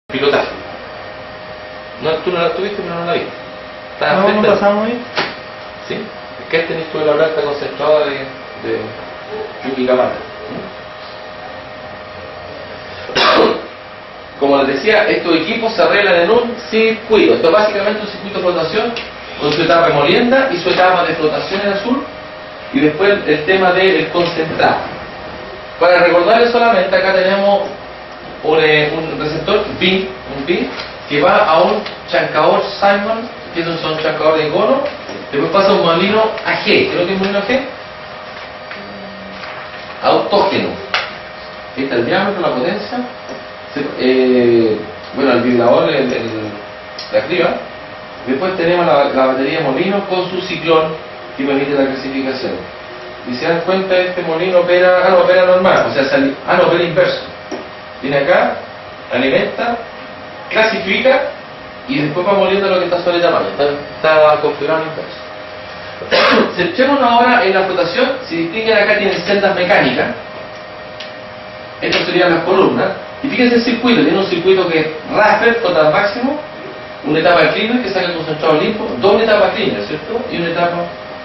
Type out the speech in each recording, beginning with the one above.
pilotaje. No, tú no la tuviste, pero no la viste. No pasamos ahí. ¿Sí? Es que este estudio laboral está concentrado de Yuki Kamata. Como les decía, estos equipos se arreglan en un circuito. Esto es básicamente un circuito de flotación con su etapa de molienda y su etapa de flotación en azul, y después el tema del concentrado. Para recordarles solamente, acá tenemos un receptor BIN, que va a un chancador Simon, que es un chancador de icono, después pasa a un molino AG. ¿Qué es lo que es un molino AG? Autógeno. Ahí está el diámetro, la potencia. Bueno, el vibrador de arriba. Después tenemos la batería de molino con su ciclón que permite la clasificación. Y se dan cuenta, este molino opera, no opera normal, o sea, no opera inverso. Viene acá, alimenta, clasifica y después va moliendo lo que está sobre el tamaño. Está configurado en inverso. Centrémonos ahora en la flotación. Si distinguen, acá tienen celdas mecánicas. Estas serían las columnas. Y fíjense el circuito, tiene un circuito que es Raffer, total máximo, una etapa de cleaner que saca el concentrado limpio, doble etapa cleaner, ¿cierto? Y una etapa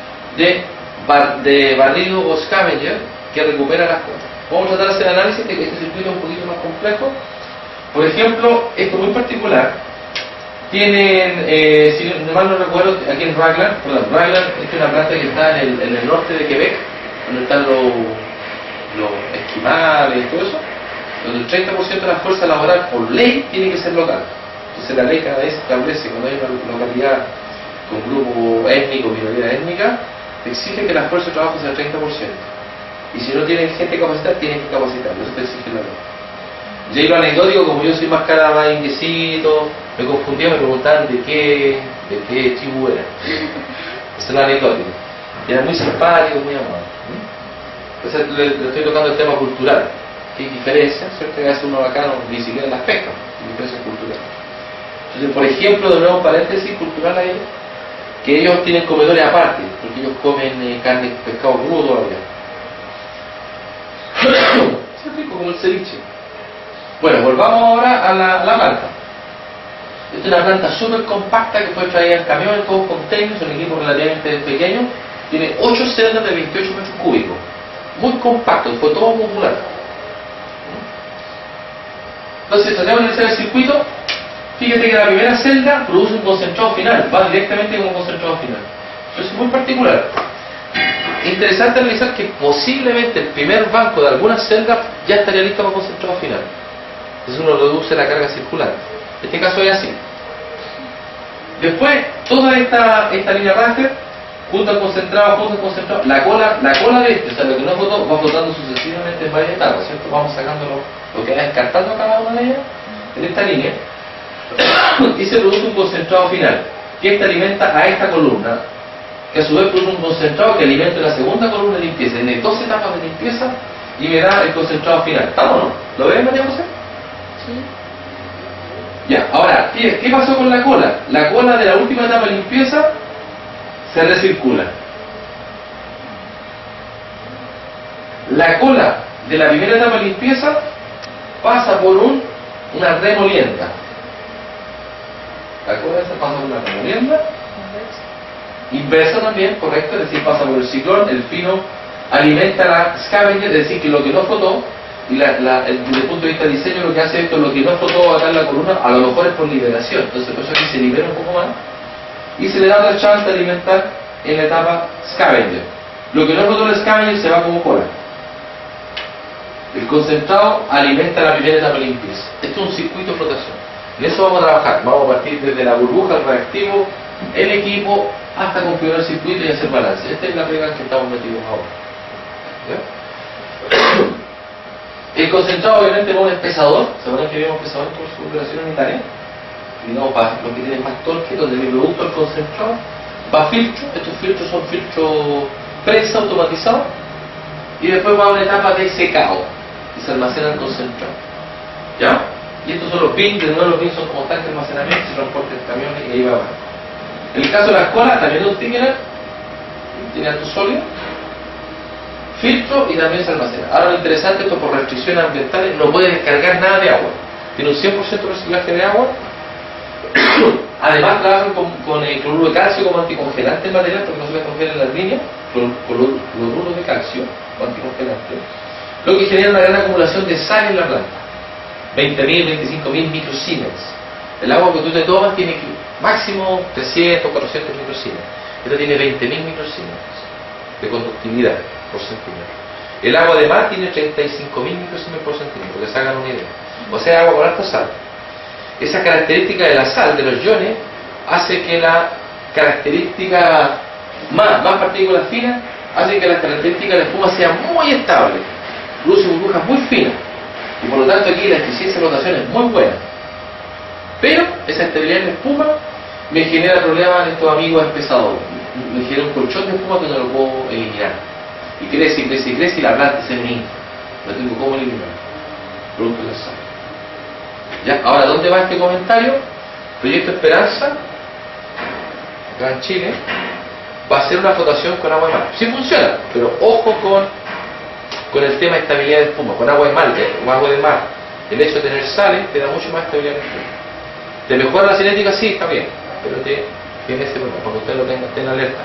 de barrido o scavenger que recupera las cosas. Vamos a tratar de hacer análisis de que este circuito es un poquito más complejo. Por ejemplo, esto muy particular, tienen, si mal no recuerdo, aquí en Raglan, es una planta que está en el norte de Quebec, donde están los esquimales y todo eso, donde el 30% de la fuerza laboral por ley tiene que ser local. Entonces la ley cada vez establece, cuando hay una localidad con grupo étnico, minoría étnica, exige que la fuerza de trabajo sea el 30%. Y si no tienen gente capacitada, tienen que capacitar. Eso te exige la ley. Y ahí lo anecdótico, como yo soy más cara más indiecito, me confundía, me preguntaban de qué tribu era. Eso es lo anecdótico. Era muy simpático, muy amable. Entonces le estoy tocando el tema cultural. ¿Qué diferencia? ¿Cierto? Que hace uno acá ni siquiera las pesca, diferencia cultural. Entonces, por ejemplo, de nuevo paréntesis cultural ahí, que ellos tienen comedores aparte, porque ellos comen carne, pescado crudo todavía. Es rico como el ceviche. Bueno, volvamos ahora a la planta. Esta es una planta súper compacta que fue traída en camión, en todos containers, un equipo relativamente pequeño. Tiene 8 celdas de 28 metros cúbicos. Muy compacto, fue todo modular. Entonces, tratamos de analizar el circuito. Fíjate que la primera celda produce un concentrado final, va directamente con un concentrado final. Eso es muy particular. Interesante analizar que posiblemente el primer banco de algunas celdas ya estaría listo para concentrado final. Entonces uno reduce la carga circular. En este caso es así. Después, toda esta línea Raffer, junto al concentrado, la cola de este, o sea, lo que no flotó, va flotando sucesivamente en varias etapas, ¿cierto? Vamos sacando lo que va descartando cada una de ellas en esta línea. Y se produce un concentrado final, que esta alimenta a esta columna, que a su vez produce un concentrado que alimenta la segunda columna de limpieza. Tiene 2 etapas de limpieza y me da el concentrado final. ¿Estamos o no? ¿Lo ven, María José? Sí. Ya, ahora, ¿qué pasó con la cola? La cola de la última etapa de limpieza se recircula. La cola de la primera etapa de limpieza pasa por una remolienda. La cola esa pasa por una remolienda inversa también, correcto, es decir, pasa por el ciclón, el fino alimenta la scavenger, es decir, que lo que no flotó, y desde el punto de vista de diseño lo que hace esto, lo que no flotó acá en la columna, a lo mejor es por liberación, entonces por eso aquí se libera un poco más, y se le da otra chance de alimentar en la etapa scavenger. Lo que no flotó en el scavenger se va como cola. El concentrado alimenta la primera etapa de limpieza. Esto es un circuito de flotación. En eso vamos a trabajar, vamos a partir desde la burbuja, el reactivo, el equipo, hasta configurar el circuito y hacer balance. Esta es la pega en que estamos metidos ahora. ¿Ya? El concentrado obviamente va a un espesador. ¿Se acuerdan que vimos pesador por su operación unitaria? Digamos, para los que tienen más torque, donde mi producto, el concentrado, va a filtro. Estos filtros son filtros prensa automatizados. Y después va a una etapa de secado y se almacena el concentrado. ¿Ya? Y estos son los bins. De nuevo, los bins son como tanques de almacenamiento, se transportan en camiones y ahí va abajo. En el caso de las colas, también un thickener, tiene alto sólido, filtro y también se almacena. Ahora lo interesante, esto por restricciones ambientales no puede descargar nada de agua. tiene un 100% de reciclaje de agua. Además trabajan con el cloruro de calcio como anticongelante en material, porque no se les congela en las líneas, cloruro de calcio como anticongelante, lo que genera una gran acumulación de sal en la planta, 20.000, 25.000 microsiemens. El agua que tú te tomas tiene máximo 300, 400 microsiemens. Esta tiene 20.000 microsiemens de conductividad por centímetro. El agua de mar tiene 35.000 microsiemens por centímetro, que se hagan una idea. O sea, agua con alta sal. Esa característica de la sal, de los iones, hace que la característica más partículas finas, hace que las características de la espuma sean muy estables, produce burbujas muy finas, y por lo tanto aquí la eficiencia de rotación es muy buena. Pero esa estabilidad en la espuma me genera problemas en estos amigos espesadores. Me genera un colchón de espuma que no lo puedo eliminar. Y crece, y crece, y crece, y la planta se me hincha. No tengo cómo eliminar. Producto de la sal. ¿Ya? Ahora, ¿dónde va este comentario? Proyecto Esperanza, acá en Chile, va a hacer una flotación con agua de mar. Sí funciona, pero ojo con el tema de estabilidad de espuma, con agua de mar, o agua de mar. El hecho de tener sales te da mucho más estabilidad de espuma. ¿Te mejora la cinética? Sí, está bien, pero tiene ese problema, cuando usted lo tenga, esté en alerta.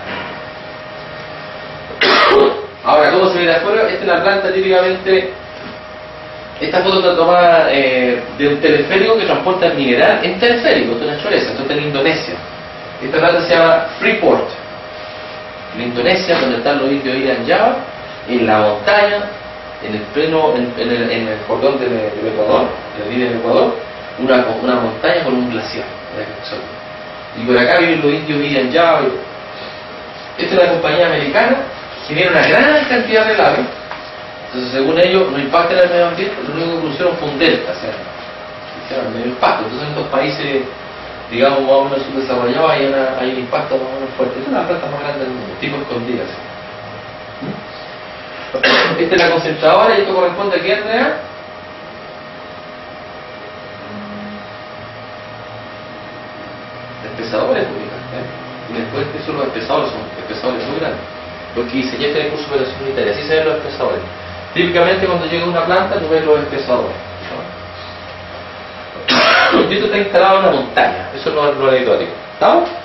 Ahora, ¿cómo se ve de afuera? Esta es la planta típicamente. Esta foto está tomada de un teleférico que transporta el mineral en teleférico, esto es una choreza, esto está en Indonesia. Esta planta se llama Freeport. En Indonesia, donde están los indios Irian Jaya, en la montaña, en el pleno, en el cordón del Ecuador, en la línea del Ecuador, una montaña con un glaciar. Y por acá viven los indios Irian Jaya. Esta es una compañía americana que tiene una gran cantidad de lagos. Entonces, según ellos, no impacta en el medio ambiente, lo único que pusieron fue un delta, o sea, hicieron medio impacto. Entonces, en estos países, digamos, más o menos subdesarrollados, hay un impacto más o menos fuerte. Esta es una planta más grande del mundo, tipo escondida. Esta es la concentradora y esto corresponde a qué, Andrea? Espesadores, y después eso los espesadores son espesadores muy grandes. Porque diseñé este curso de operación unitaria, así se ven los espesadores. Típicamente cuando llega una planta tú ves los espesadores. Esto está instalado en una montaña, eso es lo anecdótico. ¿Estamos?